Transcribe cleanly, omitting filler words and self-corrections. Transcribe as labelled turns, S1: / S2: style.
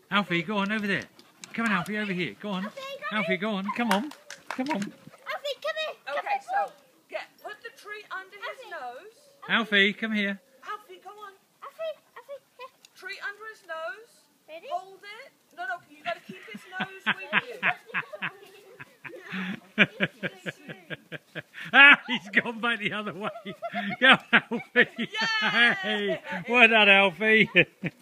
S1: Alfie, go on over there. Come on, Alfie, over here. Go on. Alfie, go on. Come on. Come on.
S2: Alfie, come here.
S3: Okay, so put the tree under his nose.
S1: Alfie, come here.
S3: Alfie, come on.
S2: Here.
S3: Tree under his nose.
S2: Ready?
S3: Hold it. No, you got to keep his nose with you.
S1: He's gone back the other way. Go, Alfie. Yay! Well done, Alfie.